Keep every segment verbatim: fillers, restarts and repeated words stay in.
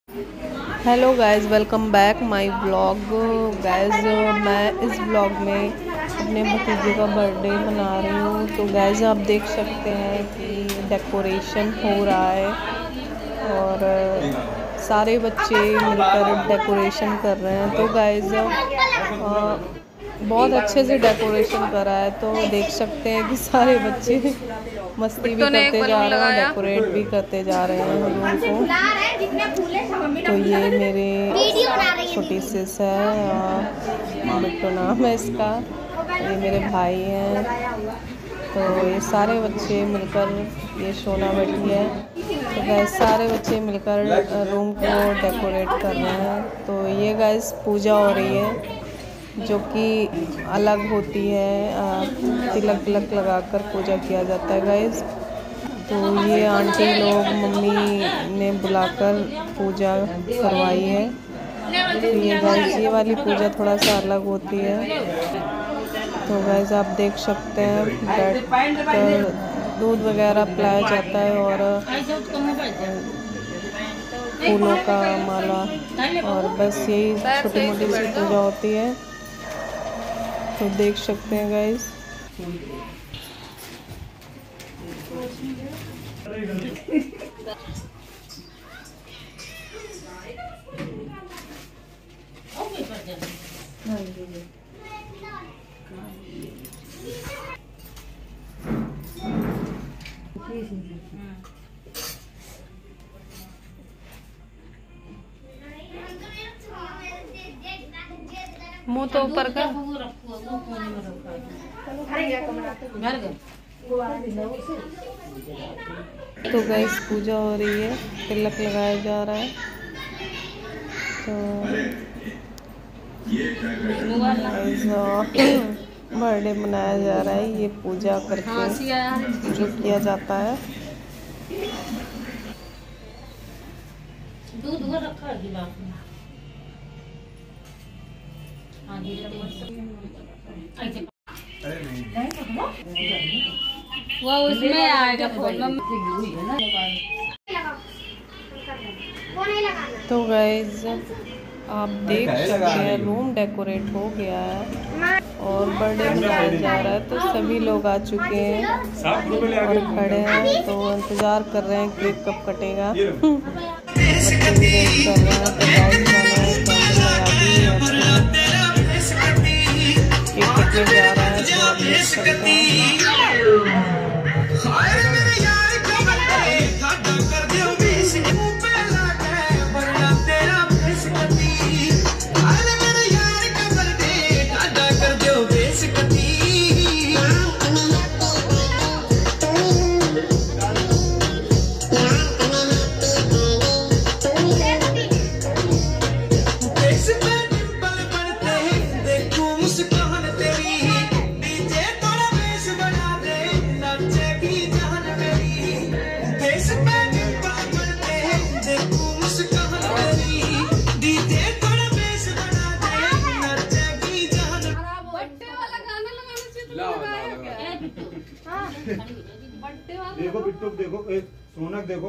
Hello guys, welcome back my blog. Guys मैं इस blog में अपने भतीजे का बर्थडे मना रही हूँ। तो गाइस आप देख सकते हैं कि डेकोरेशन हो रहा है और सारे बच्चे मिलकर डेकोरेशन कर रहे हैं। तो गाइस बहुत अच्छे से डेकोरेशन करा है। तो देख सकते हैं कि सारे बच्चे मस्ती भी करते जा रहे हैं, डेकोरेट भी करते जा रहे हैं रूम को। तो ये मेरे छोटी सिस है, बिट्टू नाम है इसका। ये मेरे भाई हैं। तो ये सारे बच्चे मिलकर, ये सोना बैठी है। तो गैस सारे बच्चे मिलकर रूम को डेकोरेट कर रहे हैं। तो ये गैस पूजा हो रही है जो कि अलग होती है, तिलक तिलक लगाकर पूजा किया जाता है गाइस। तो ये आंटी लोग मम्मी ने बुलाकर पूजा करवाई है। तो ये गाइस ये वाली पूजा थोड़ा सा अलग होती है। तो गाइस आप देख सकते हैं बैठ कर दूध वगैरह पिलाया जाता है और फूलों का माला, और बस यही छोटी मोटी सी पूजा होती है। तो देख सकते हैं गाइस। मुँह तो ऊपर का। तो गाइस पूजा हो रही है, तिलक लगाया जा रहा है। तो बर्थडे मनाया जा रहा है, ये पूजा करके जो किया जाता है। दूध रखा है वो उसमें आएगा फोन में। तो गाइस आप देख सकते हैं रूम डेकोरेट हो गया है और बर्थडे मनाया जा रहा है। तो सभी लोग आ चुके हैं और खड़े हैं, तो इंतज़ार कर रहे हैं केक कब कटेगा। केक कटने जा रहा है, तो आप देख सकते हैं। देखो बिट्टू देखो, एक सोनक देखो।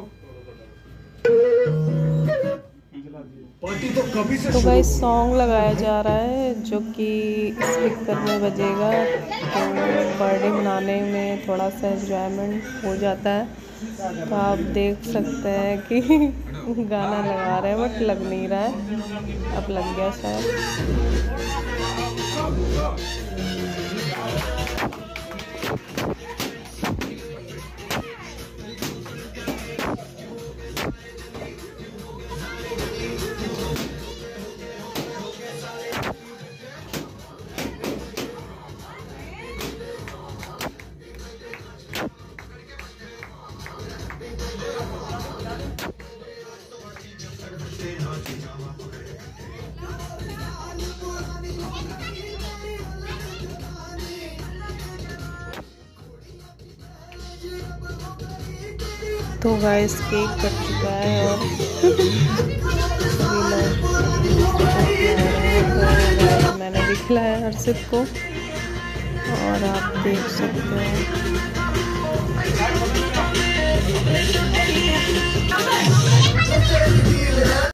तो कभी से तो गाइस सॉन्ग लगाया जा रहा है जो कि स्पीकर में बजेगा। तो बर्थडे मनाने में थोड़ा सा एंजॉयमेंट हो जाता है। तो आप देख सकते हैं कि गाना लगा रहे हैं बट लग नहीं रहा है, अब लग गया शायद। तो गाइस केक कट चुका है और तो मैंने भी खिलाया हर्षित को, और आप देख सकते हैं।